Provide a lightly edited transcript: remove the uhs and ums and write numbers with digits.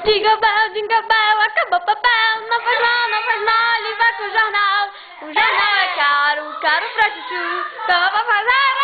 Jingle bell, acabou o papel. Não faz mal, ele vai com o jornal. O jornal é caro, caro pra chuchu. Então vou fazer